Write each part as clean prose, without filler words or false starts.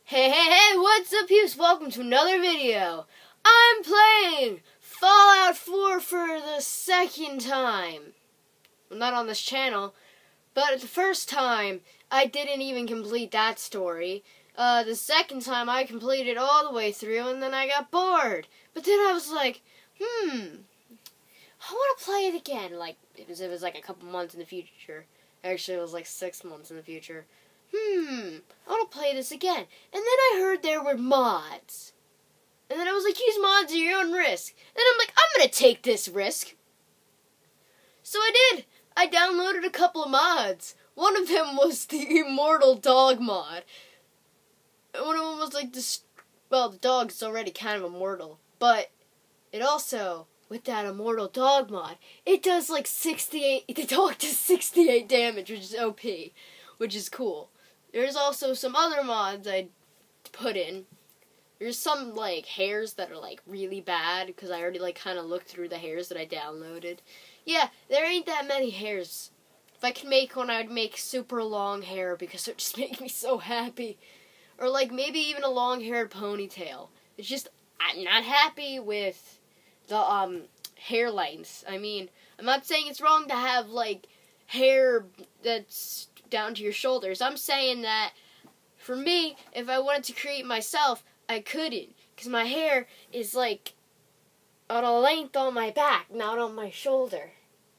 Hey, what's up, peeps? Welcome to another video. I'm playing Fallout 4 for the second time. Well, not on this channel, but the first time, I didn't even complete that story. The second time, I completed all the way through, and then I got bored. But then I was like, I want to play it again. Like, it was like a couple months in the future. Actually, it was like 6 months in the future. I want to play this again. And then I heard there were mods. And then I was like, use mods at your own risk. And I'm like, I'm going to take this risk. So I did. I downloaded a couple of mods. One of them was the Immortal Dog mod. One of them was like this, well, the dog's already kind of immortal. But it also, with that Immortal Dog mod, it does like 68, the dog does 68 damage, which is OP, which is cool. There's also some other mods I put in. There's some, like, hairs that are, like, really bad, because I already, like, kind of looked through the hairs that I downloaded. Yeah, there ain't that many hairs. If I could make one, I would make super long hair, because it would just make me so happy. Or, like, maybe even a long-haired ponytail. It's just, I'm not happy with the, hair lengths. I mean, I'm not saying it's wrong to have, like, hair that's down to your shoulders. I'm saying that, for me, if I wanted to create myself, I couldn't, because my hair is, like, on a length on my back, not on my shoulder.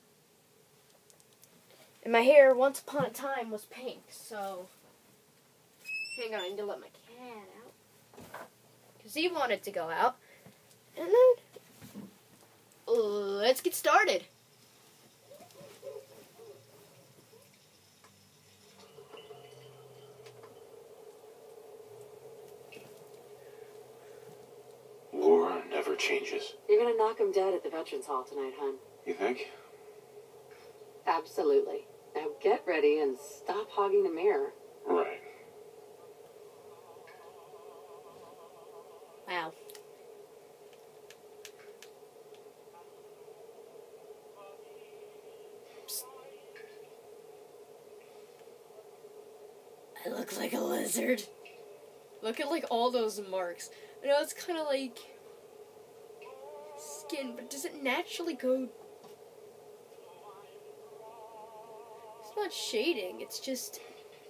And my hair, once upon a time, was pink, so, hang on, I need to let my cat out, because he wanted to go out, and then, let's get started. War never changes. You're gonna knock him dead at the Veterans Hall tonight, hon. You think? Absolutely. Now get ready and stop hogging the mirror. Right. Wow. Psst. I look like a lizard. Look at, like, all those marks. I know it's kind of like skin, but does it naturally go? It's not shading, it's just...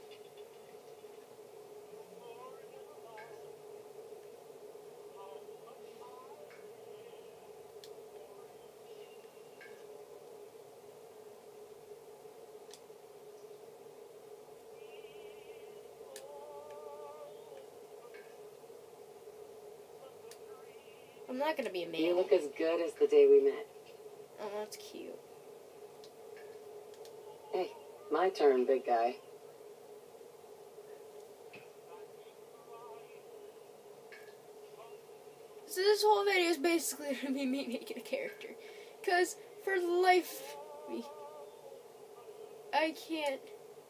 I'm not gonna be a man. You look as good as the day we met. Oh, that's cute. Hey, my turn, big guy. So this whole video is basically gonna be me making a character. Because, for the life of me, I can't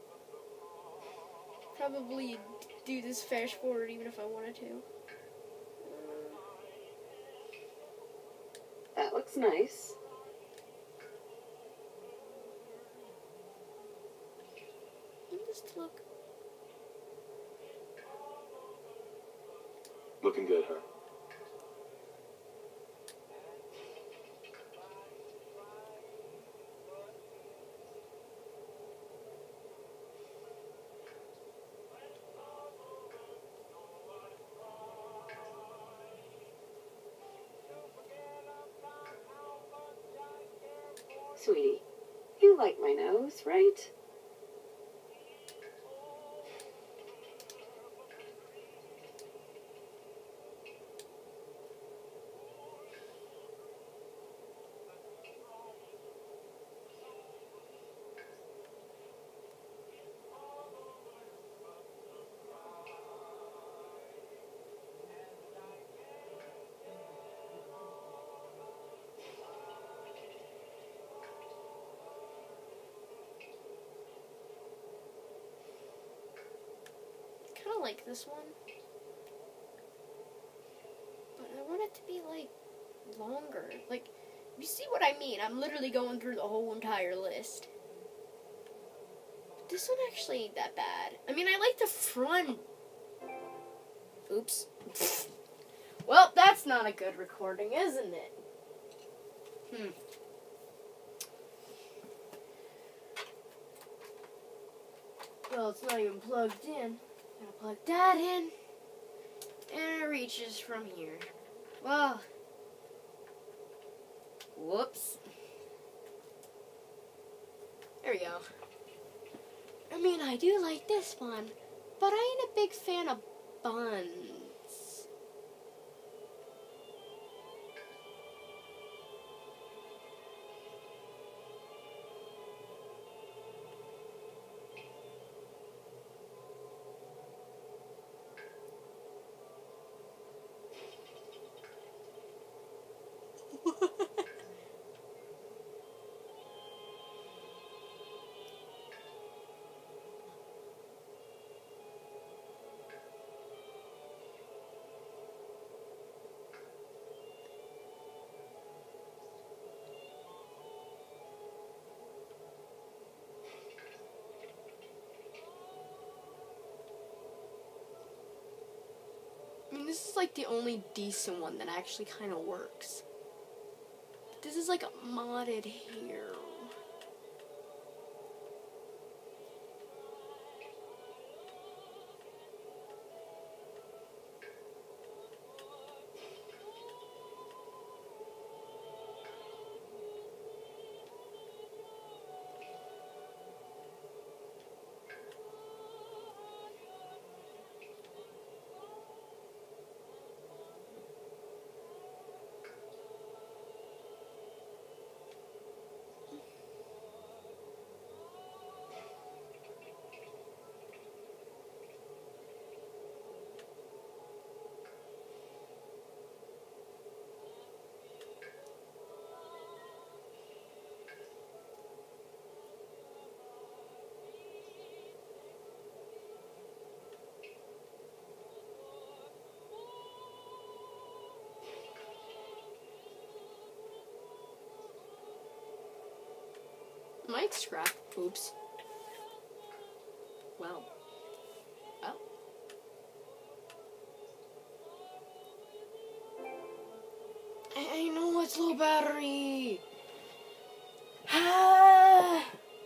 probably do this fast forward even if I wanted to. That looks nice. Just look. Looking good, huh? Sweetie, you like my nose, right? I like this one, but I want it to be, like, longer. Like, you see what I mean? I'm literally going through the whole entire list. But this one actually ain't that bad. I mean, I like the front Oops. Well, that's not a good recording, isn't it? Well, it's not even plugged in. Gotta plug that in. And it reaches from here. Well. Whoops. There we go. I mean, I do like this one, but I ain't a big fan of buns. I mean, this is like the only decent one that actually kind of works. This is like modded here. Might scrap. Oops. Well. Oh. I know it's low battery. Ah.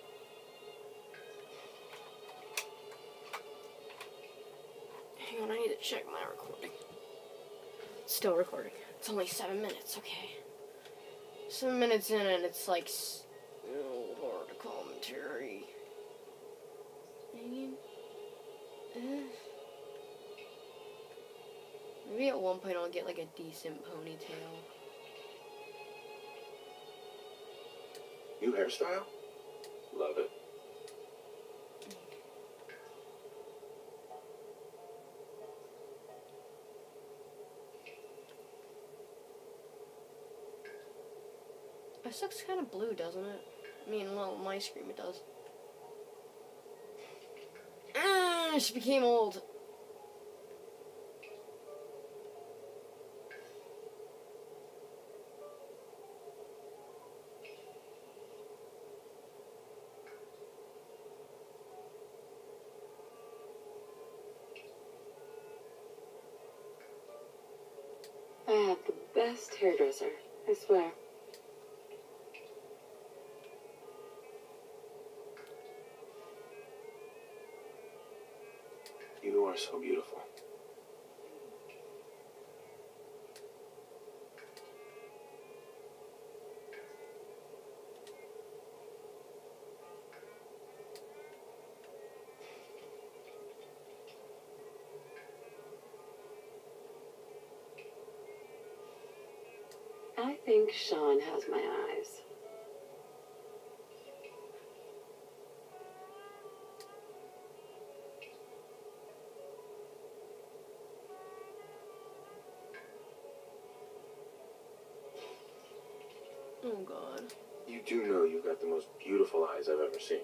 Hang on, I need to check my recording. Still recording. It's only 7 minutes, okay. 7 minutes in and it's like hard commentary. I mean, maybe at one point I'll get like a decent ponytail. New hairstyle? Love it. This looks kind of blue, doesn't it? I mean, well, on my screen it does. She became old. I have the best hairdresser, I swear. You are so beautiful. I think Sean has my eyes. Oh God. You do know you've got the most beautiful eyes I've ever seen.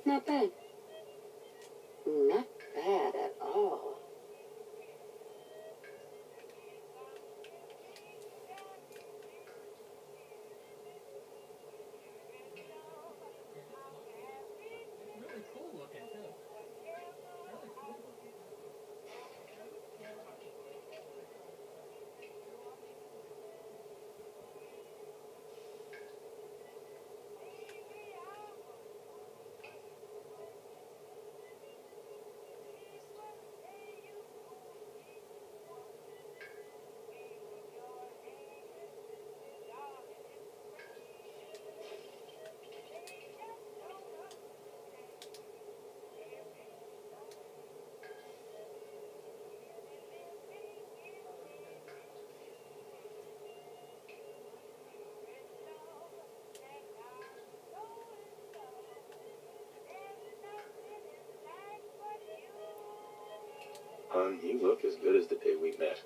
Not bad. Not bad at all. Really cool looking too. Really cool looking. Hon, you look as good as the day we met.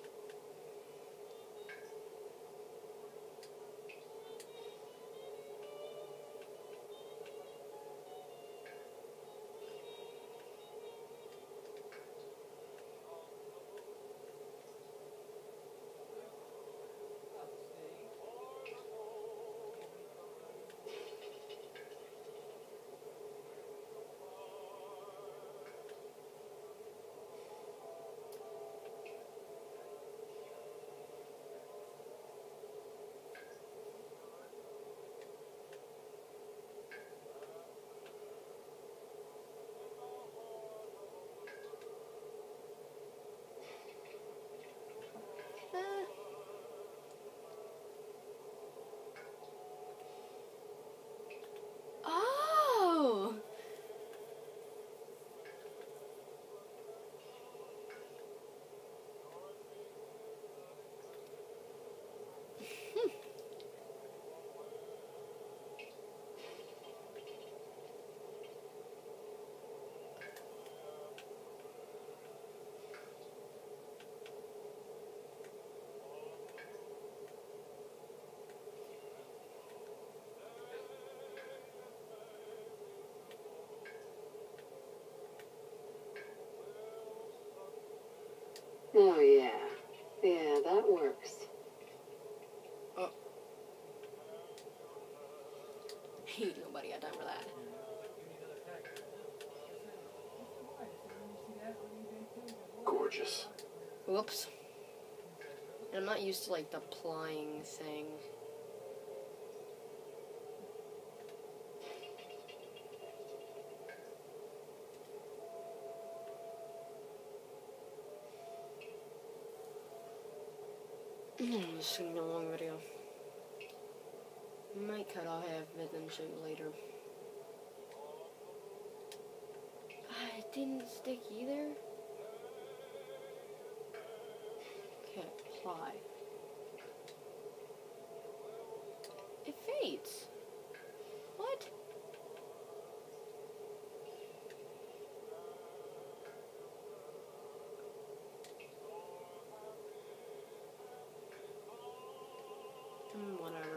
Oh! Oh, yeah. Yeah, that works. Ain't nobody got time for that. Gorgeous. Whoops. I'm not used to, like, the plying thing. This is gonna be a long video. Might cut off half of it and show you later. It didn't stick either. Okay, apply. It fades. What? Whatever.